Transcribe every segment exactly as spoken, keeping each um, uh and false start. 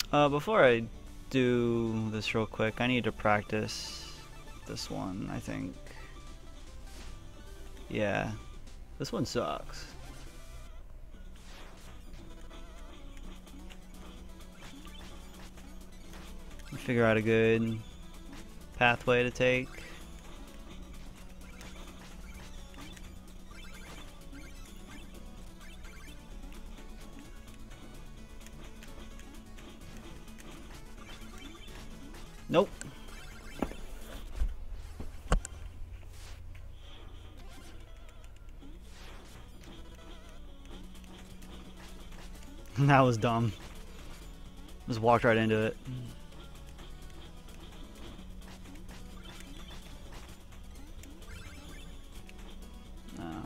Uh, before I do this real quick, I need to practice this one, I think. Yeah, this one sucks. Figure out a good pathway to take. Nope. That was dumb. Just walked right into it. No.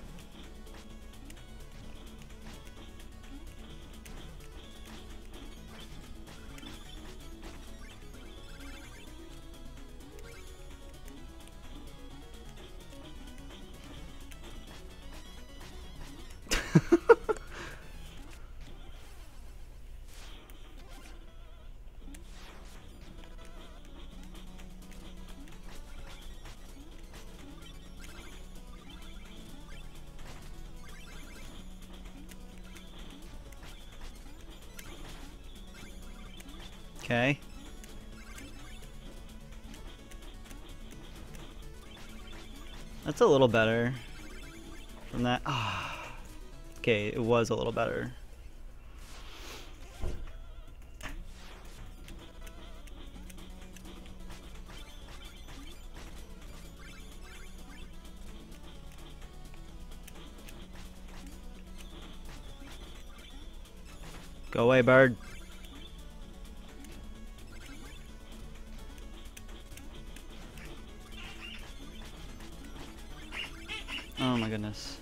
Okay. That's a little better from that. Ah. Okay, it was a little better. Go away, bird. Oh my goodness.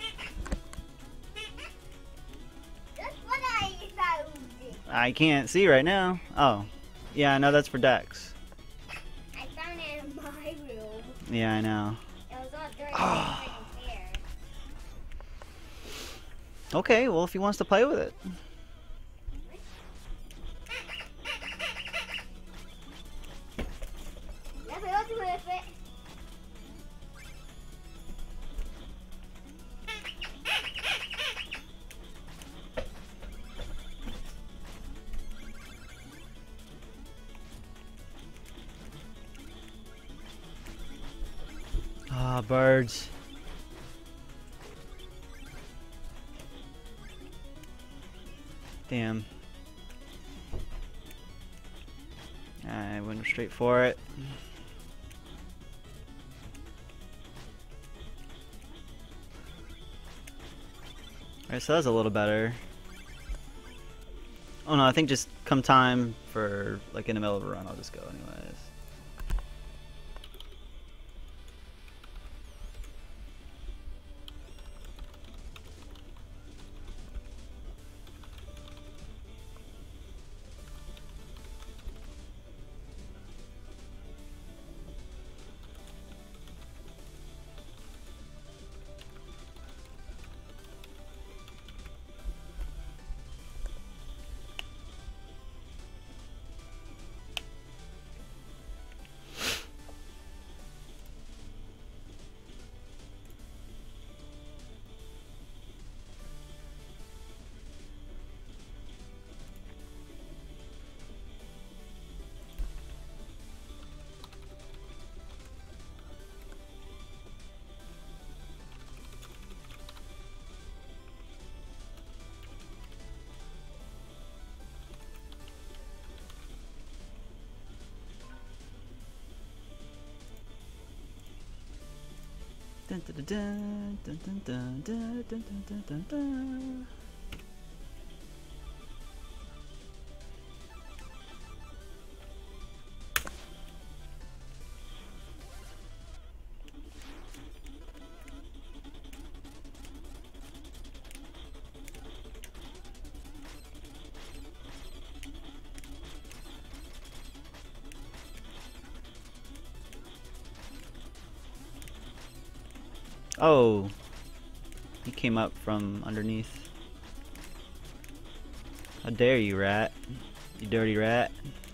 That's what I found. I can't see right now. Oh. Yeah, no, that's for Dex. I found it in my room. Yeah, I know. It was all dirty. Ah. Oh. Hair. Okay, well, if he wants to play with it. Never got to with it. Ah, birds. Damn. I went straight for it. Alright, so that's a little better. Oh no, I think just come time for, like, in the middle of a run, I'll just go anyways. Dun, dun, dun, dun, dun, dun, dun, dun, dun, dun, dun. Oh, he came up from underneath. How dare you, rat? You dirty rat.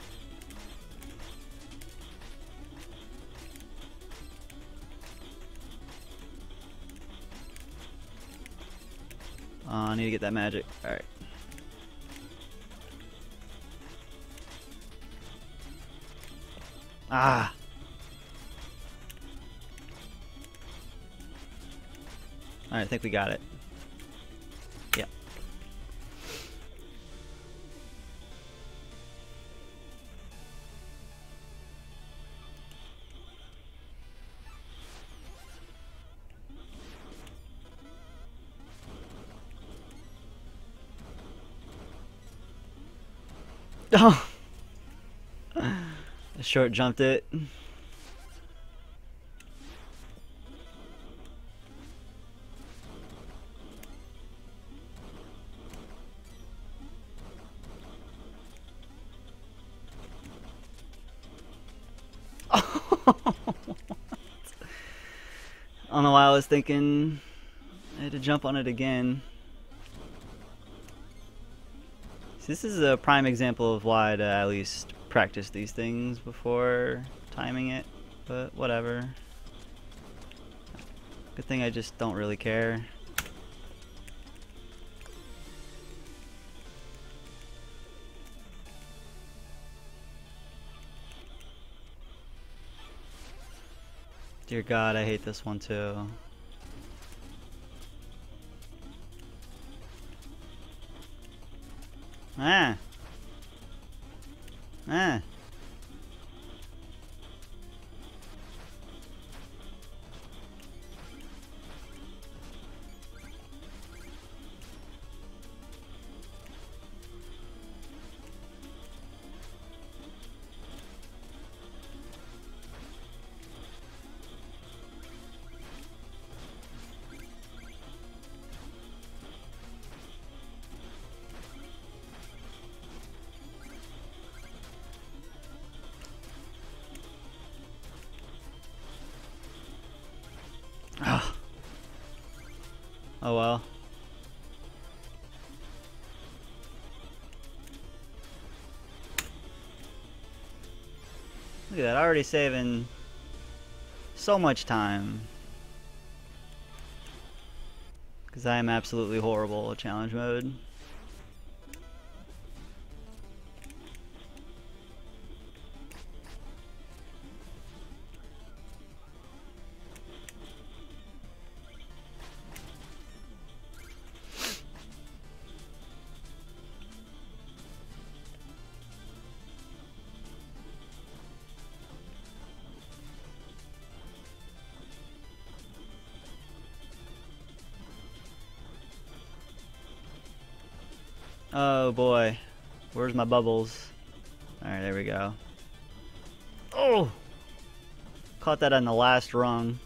Oh, I need to get that magic. Alright. Ah! Alright, I think we got it. Yeah. Oh! I short jumped it. I don't know why I was thinking I had to jump on it again. This is a prime example of why to at least practice these things before timing it, but whatever. Good thing I just don't really care. Dear God, I hate this one too. Ah! Ah! Ah. Oh well. Look at that, already saving so much time. Because I am absolutely horrible at challenge mode. Oh boy, where's my bubbles? Alright, there we go. Oh! Caught that on the last rung.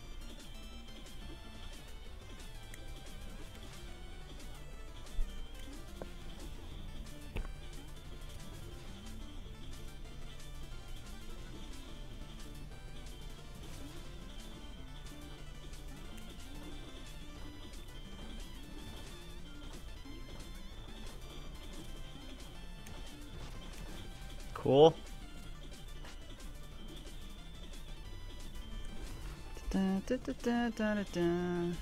Cool. Da, da, da, da, da, da, da.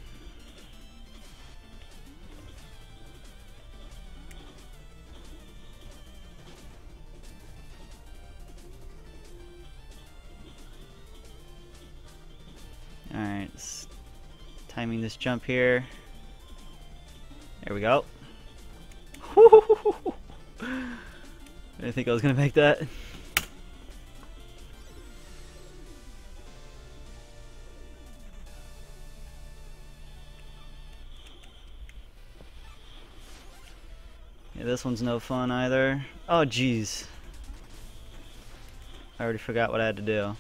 Alright, timing this jump here. There we go. I didn't think I was gonna make that. Yeah, this one's no fun either. Oh jeez. I already forgot what I had to do.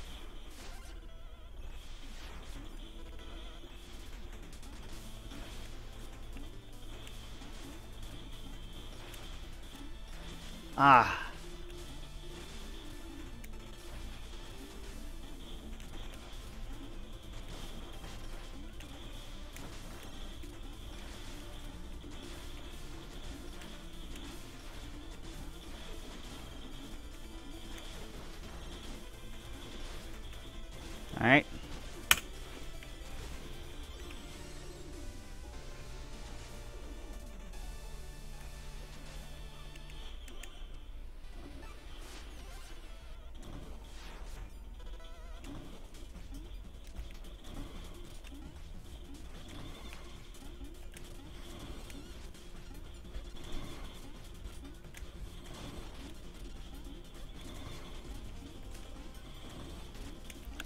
Ah.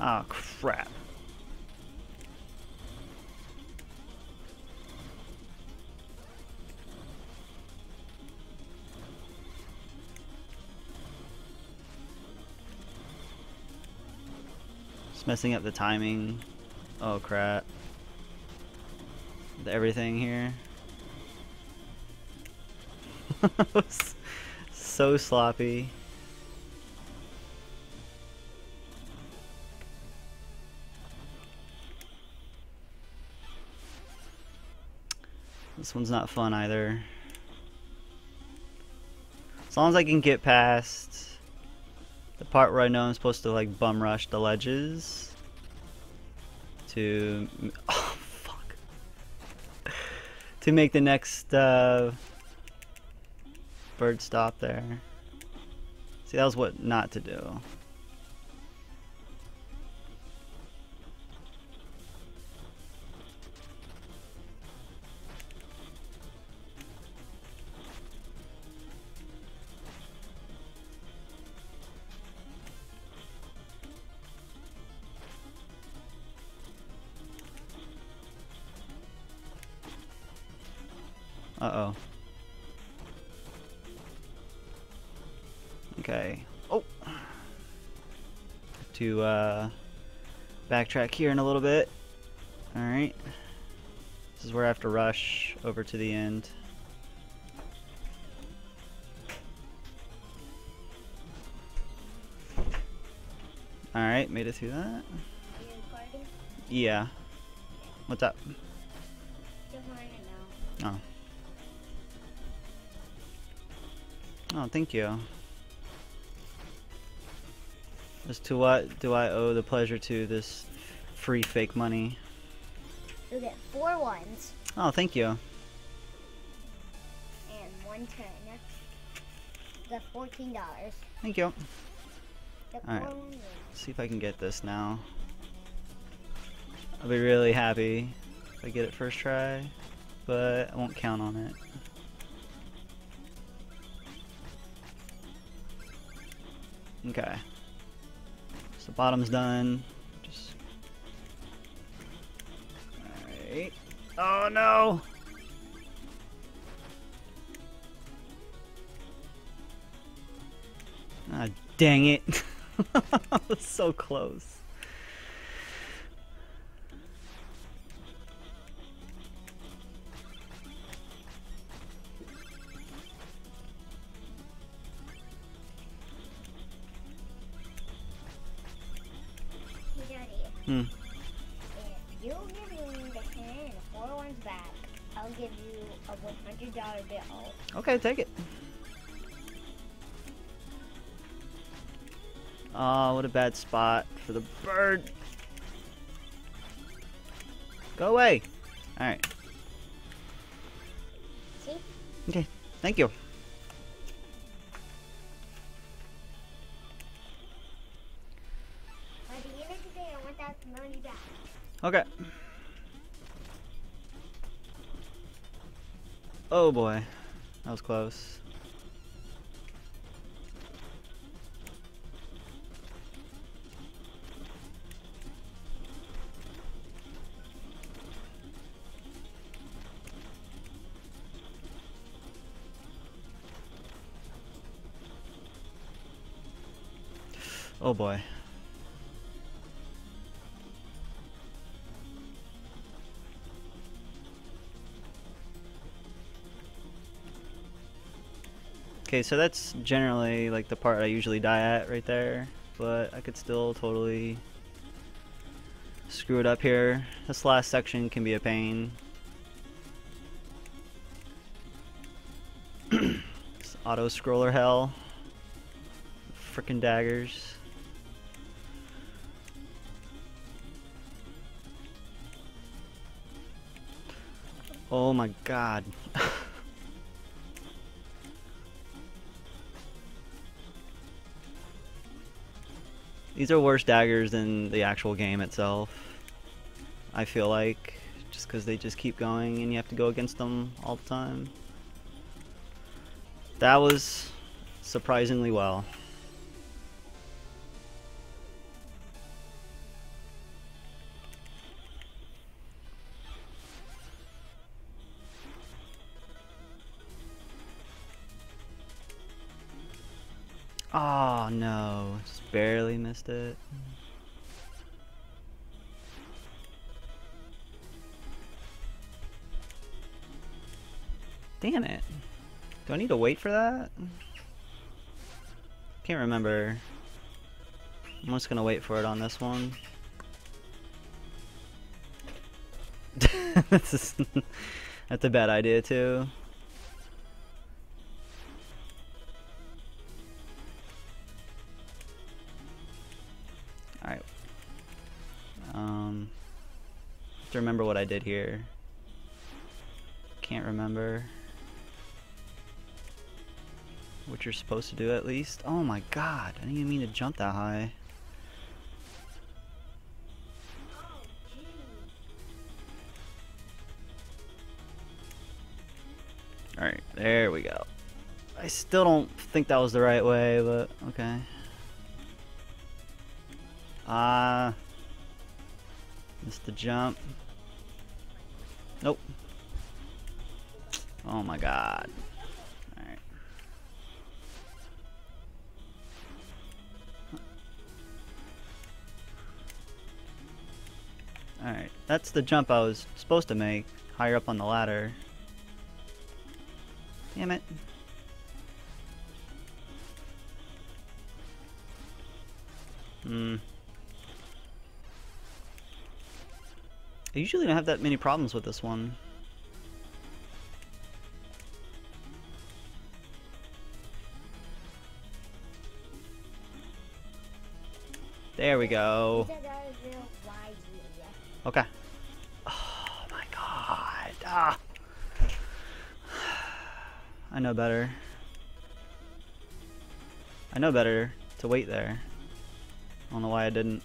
Oh, crap. It's messing up the timing. Oh, crap. Everything here. So sloppy. This one's not fun either. As long as I can get past the part where I know I'm supposed to like bum rush the ledges to oh fuck to make the next uh, bird stop there. See, that was what not to do. Uh-oh. Okay. Oh! To, uh, backtrack here in a little bit. Alright. This is where I have to rush over to the end. Alright, made it through that. Are you recording? Yeah. What's up? Just wanted to know. Oh. Oh, thank you. As to what do I owe the pleasure to this free fake money? You'll get four ones Oh, thank you. and one ten. You got fourteen dollars. Thank you. Get All right. four ones. Let's see if I can get this now. I'll be really happy if I get it first try, but I won't count on it. Okay. So bottom's done. Just alright. Oh no! Ah, dang it. I was so close. Hey, Daddy. Hmm. If you give me the ten and the four ones back, I'll give you a one hundred dollar bill. Okay, take it. Oh, what a bad spot for the bird. Go away. Alright. See? Okay, thank you. By the end of the day, I want that money back. Okay. Oh boy. That was close. Oh boy. Okay, so that's generally like the part I usually die at right there, but I could still totally screw it up here. This last section can be a pain. It's auto scroller hell. Frickin' daggers. Oh my god. These are worse daggers than the actual game itself, I feel like, just because they just keep going and you have to go against them all the time. That was surprisingly well. Oh no, just barely missed it. Damn it. Do I need to wait for that? Can't remember. I'm just gonna wait for it on this one. This is that's a bad idea too. Alright. Um have to remember what I did here. Can't remember what you're supposed to do at least. Oh my god, I didn't even mean to jump that high. Alright, there we go. I still don't think that was the right way, but okay. Ah, uh, missed the jump. Nope. Oh my god. Alright. Alright, that's the jump I was supposed to make, higher up on the ladder. Damn it. Hmm. I usually don't have that many problems with this one. There we go. Okay. Oh my god. Ah. I know better. I know better to wait there. I don't know why I didn't.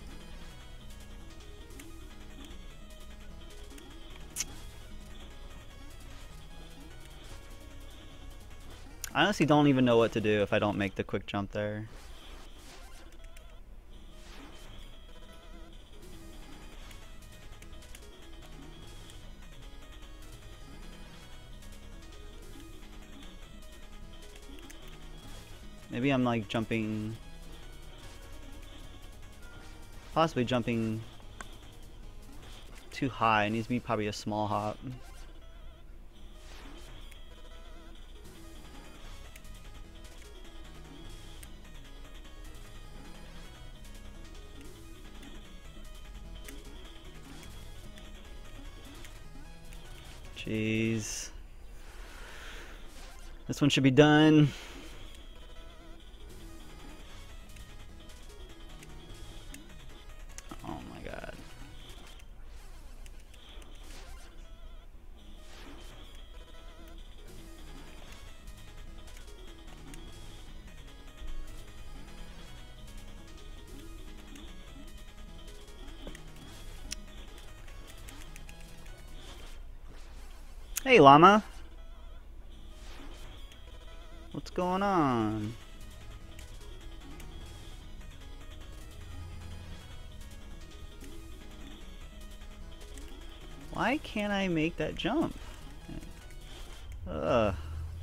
I honestly don't even know what to do if I don't make the quick jump there. Maybe I'm like jumping, possibly jumping too high. It needs to be probably a small hop. Jeez. This one should be done. Oh my god. Hey, llama. What's going on? Why can't I make that jump? Ugh.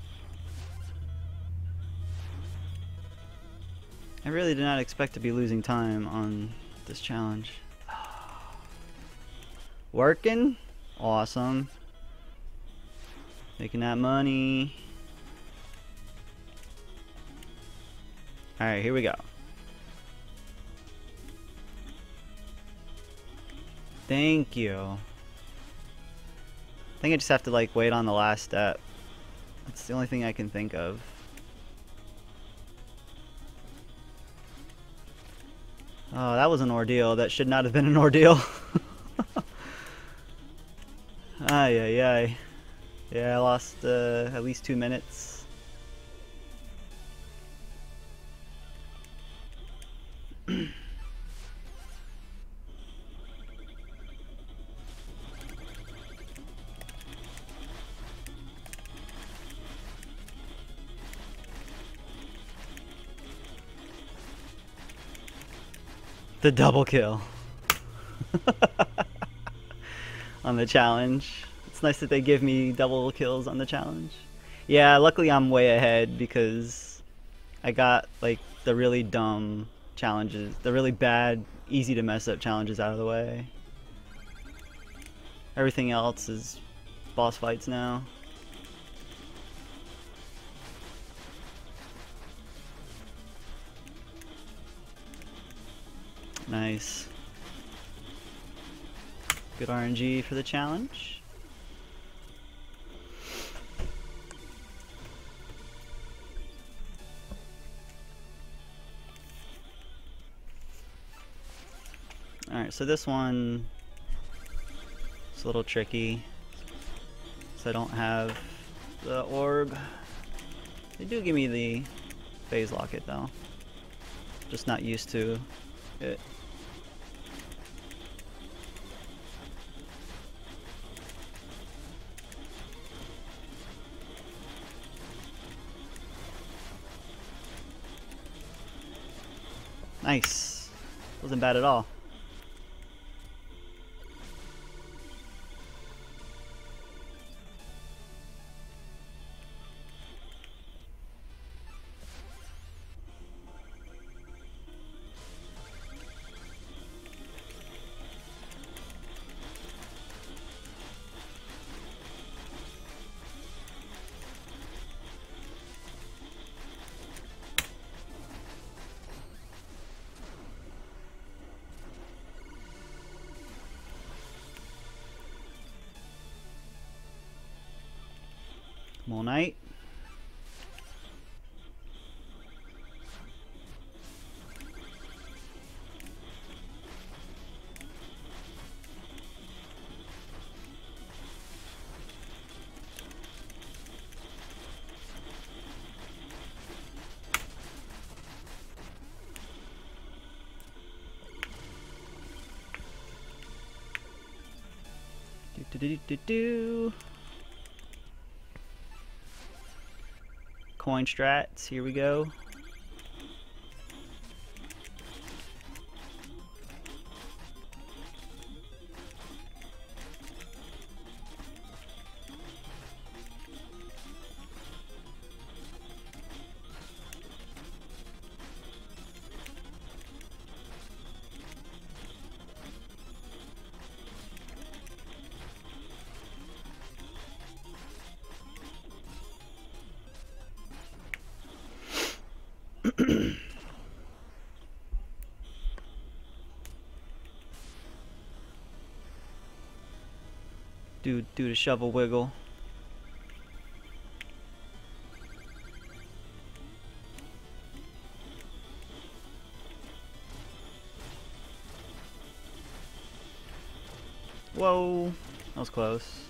I really did not expect to be losing time on this challenge. Working? Awesome. Making that money. Alright, here we go. Thank you. I think I just have to like wait on the last step. That's the only thing I can think of. Oh, that was an ordeal. That should not have been an ordeal. Ay, ay, ay. Yeah, I lost uh, at least two minutes. The double kill on the challenge. It's nice that they give me double kills on the challenge. Yeah, luckily I'm way ahead because I got like the really dumb challenges, the really bad, easy to mess up challenges out of the way. Everything else is boss fights now. Nice. Good R N G for the challenge. Alright, so this one is a little tricky. So I don't have the orb. They do give me the phase locket though. Just not used to it. Nice. Wasn't bad at all. Mole Knight. Do do do do do. Coin strats, here we go. Do do the shovel wiggle. Whoa, that was close.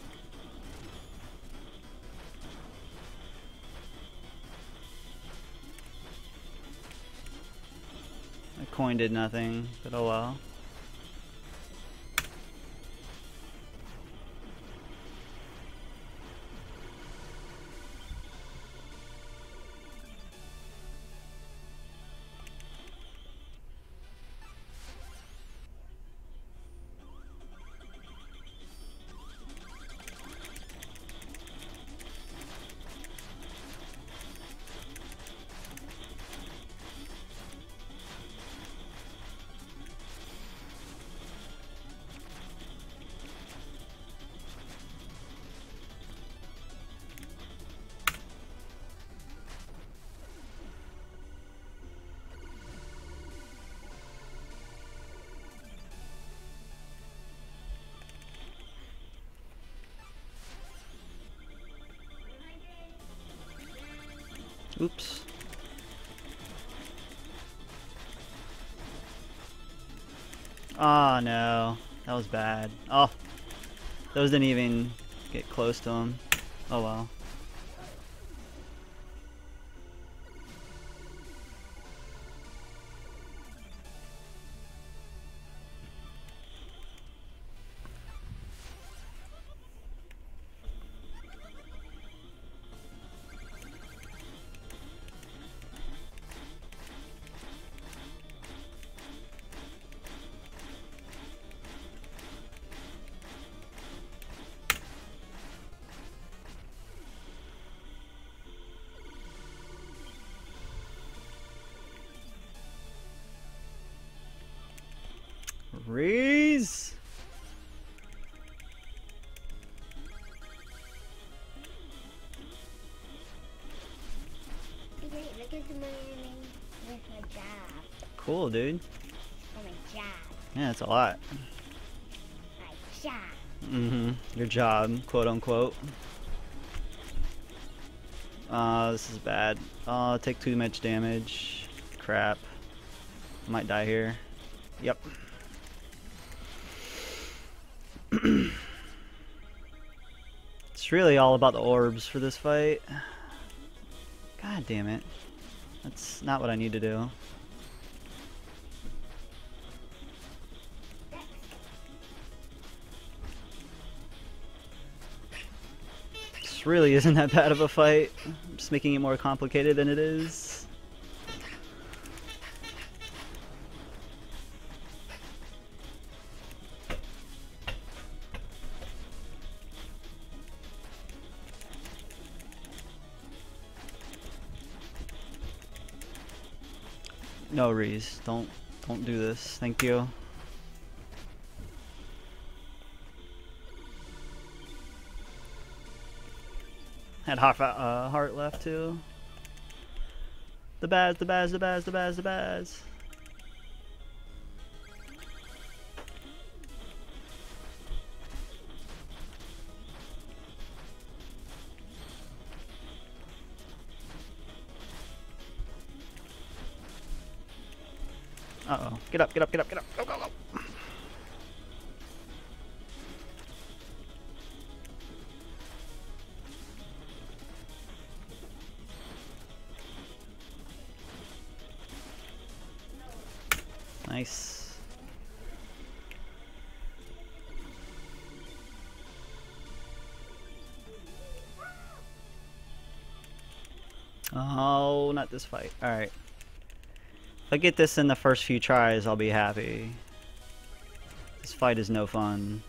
That coin did nothing, but oh well. Oops. Oh no, that was bad. Oh, those didn't even get close to him. Oh well. Reese! Look at my with my job. Cool, dude. For my job. Yeah, that's a lot. My job. Mm-hmm. Your job, quote unquote. Uh, this is bad. Uh, take too much damage. Crap. I might die here. Yep. It's really all about the orbs for this fight. God damn it. That's not what I need to do. This really isn't that bad of a fight. I'm just making it more complicated than it is. No, Reese, don't don't do this. Thank you. Had half a uh, heart left too. The Baz, the Baz, the Baz, the Baz, the Baz. Uh oh. Get up, get up, get up, get up. Go, go, go. Nice. Oh, not this fight. Alright. If I get this in the first few tries, I'll be happy. This fight is no fun.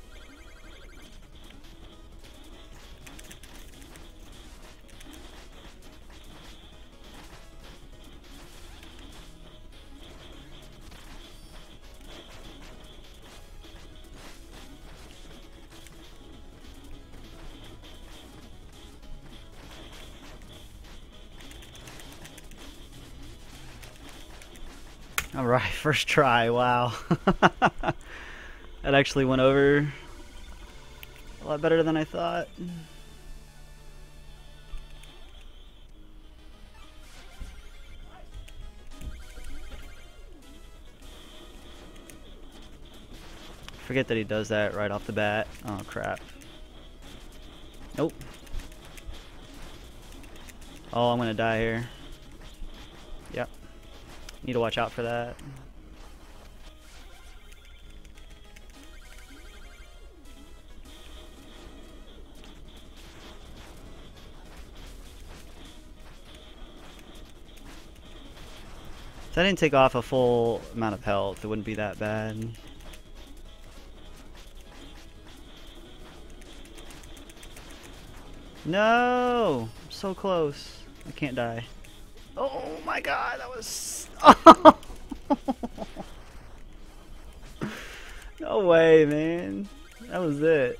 Alright, first try, wow. That actually went over a lot better than I thought. Forget that he does that right off the bat. Oh crap. Nope. Oh, I'm gonna die here. Yep. Need to watch out for that. If I didn't take off a full amount of health, it wouldn't be that bad. No! I'm so close. I can't die. Oh my god, that was... No way, man. That was it.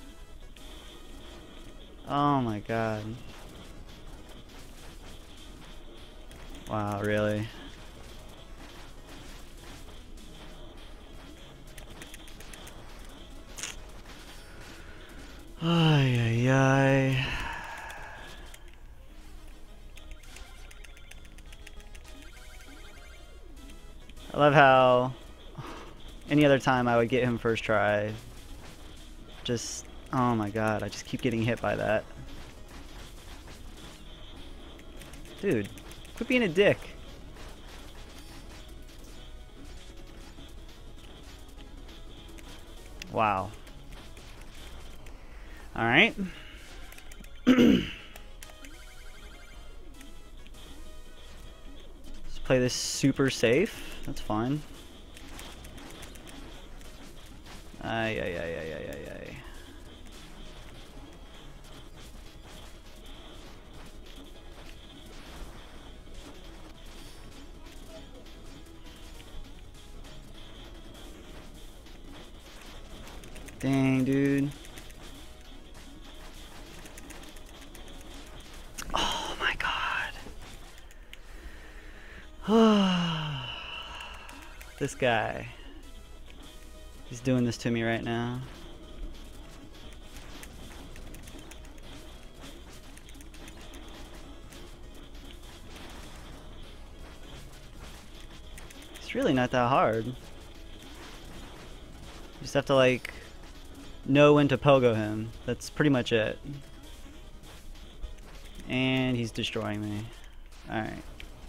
Oh my god. Wow, really? Ay, ay, ay. I love how any other time I would get him first try. Just, oh my god, I just keep getting hit by that. Dude, quit being a dick. Wow. Alright. Let's play this super safe. That's fine. Ay, ay, ay, ay, ay, ay, ay. Dang, dude. Oh my god. This guy. He's doing this to me right now. It's really not that hard. You just have to like know when to pogo him. That's pretty much it. And he's destroying me. Alright.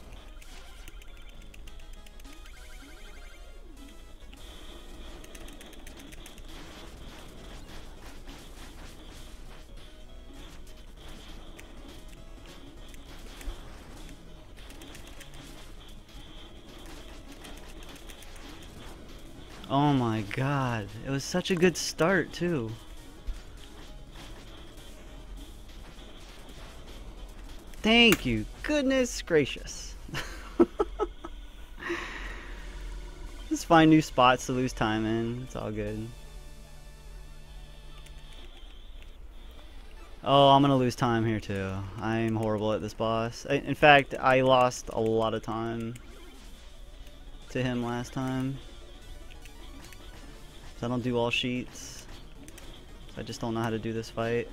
Oh my god, it was such a good start too. Thank you, goodness gracious. Just find new spots to lose time in, it's all good. Oh, I'm gonna lose time here too. I'm horrible at this boss. In fact, I lost a lot of time to him last time. I don't do all sheets. So I just don't know how to do this fight.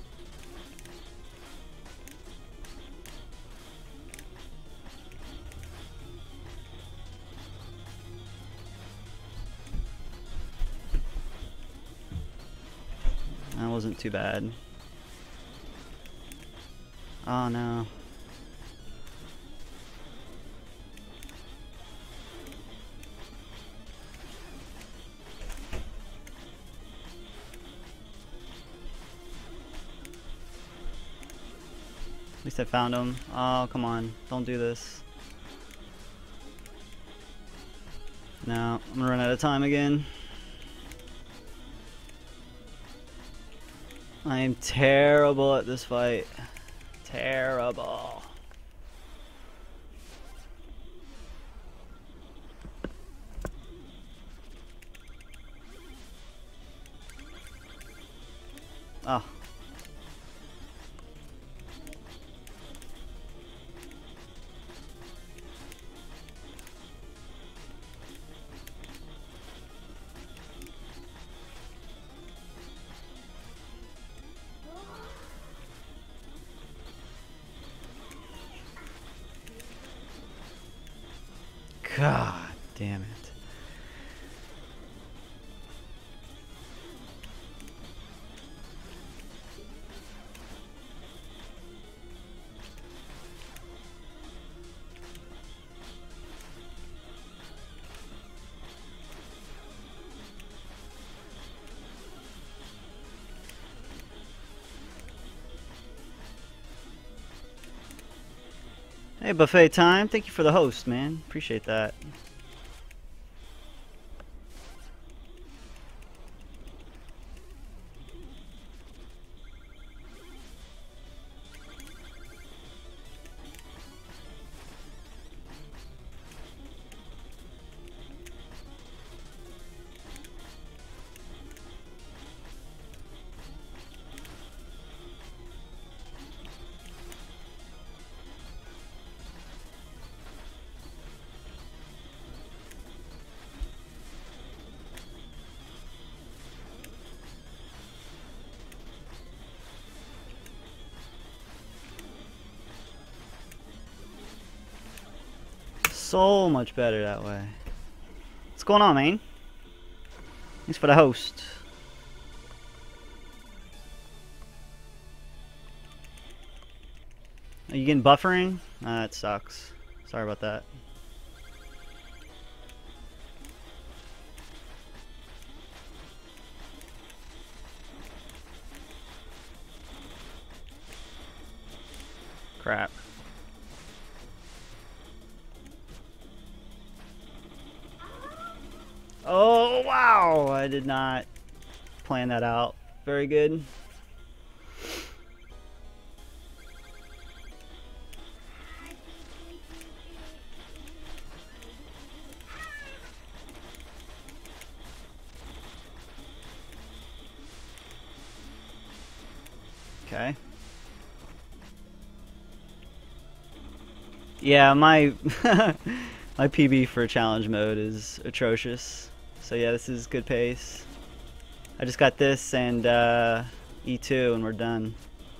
That wasn't too bad. Oh no. At least I found him. Oh, come on. Don't do this. No, I'm gonna run out of time again. I am terrible at this fight. Terrible. Oh. God damn it. Hey, Buffet Time. Thank you for the host, man. Appreciate that. So much better that way. What's going on, man? Thanks for the host. Are you getting buffering? Ah, that sucks. Sorry about that. Crap. Oh, wow! I did not plan that out. Very good. Okay. Yeah, my my P B for challenge mode is atrocious. So yeah, this is good pace. I just got this and uh, E two and we're done.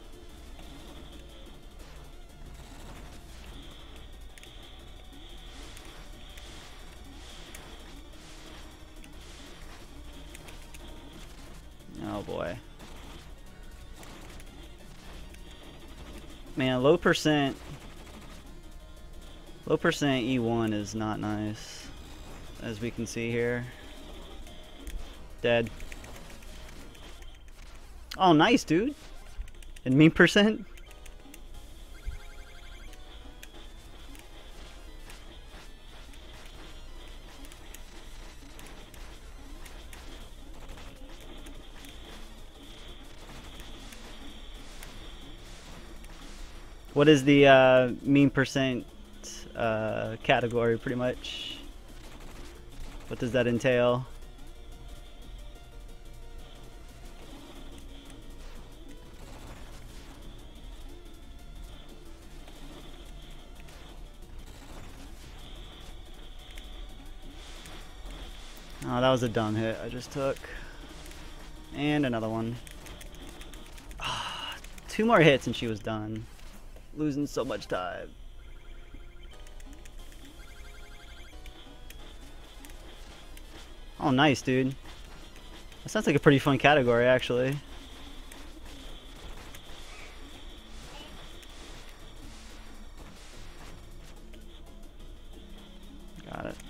Oh boy. Man, low percent low percent E one is not nice, as we can see here. Dead. Oh, nice, dude. And mean percent? What is the uh, mean percent uh, category, pretty much? What does that entail? Oh, that was a dumb hit I just took. And another one. Oh, two more hits and she was done. Losing so much time. Oh, nice, dude. That sounds like a pretty fun category, actually. Got it.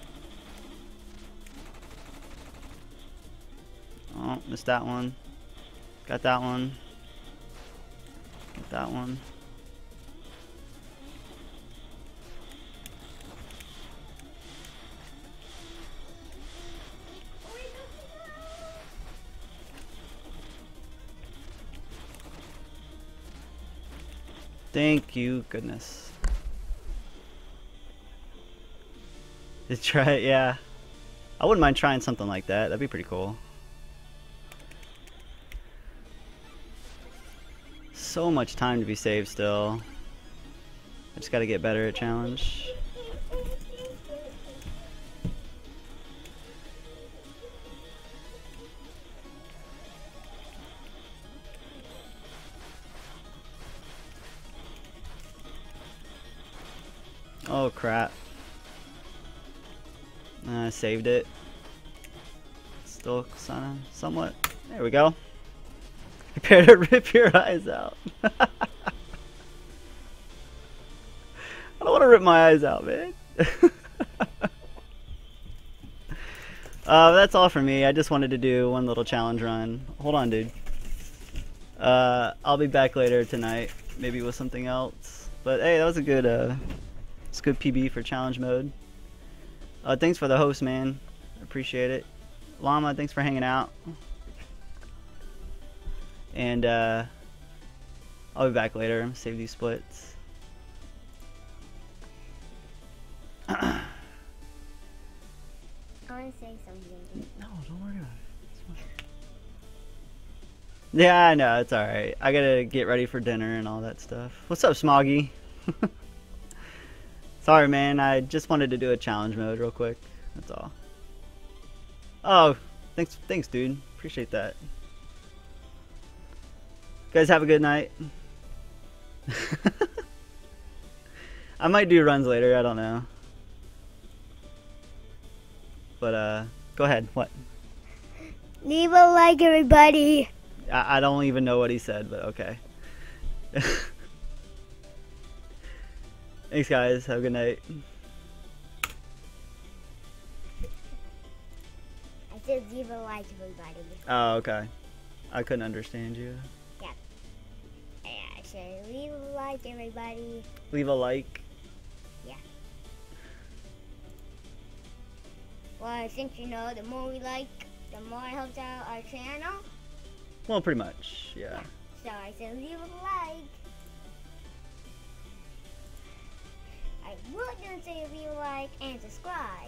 Oh, missed that one. Got that one. Got that one. Thank you, goodness. Let's try it, yeah. I wouldn't mind trying something like that. That'd be pretty cool. So much time to be saved still. I just gotta get better at challenge. Oh crap. I uh, saved it. Still somewhat. There we go. Prepare to rip your eyes out. I don't want to rip my eyes out, man. uh, that's all for me. I just wanted to do one little challenge run. Hold on, dude. Uh, I'll be back later tonight, maybe with something else. But hey, that was a good, uh, it's good P B for challenge mode. Uh, thanks for the host, man. I appreciate it. Llama, thanks for hanging out. And uh, I'll be back later. Save these splits. I want to say something. No, don't worry about it. Yeah, I know. It's alright. I gotta get ready for dinner and all that stuff. What's up, Smoggy? Sorry, man. I just wanted to do a challenge mode real quick. That's all. Oh, thanks, thanks, dude. Appreciate that. Guys, have a good night. I might do runs later. I don't know. But uh, go ahead. What? Leave a like, everybody. I, I don't even know what he said, but okay. Thanks, guys. Have a good night. I said leave a like, everybody. Oh, okay. I couldn't understand you. Yeah. I said leave a like, everybody. Leave a like. Yeah. Well, since you know, the more we like, the more it helps out our channel. Well, pretty much, yeah. So I said leave a like. I would gonna say leave a like and subscribe.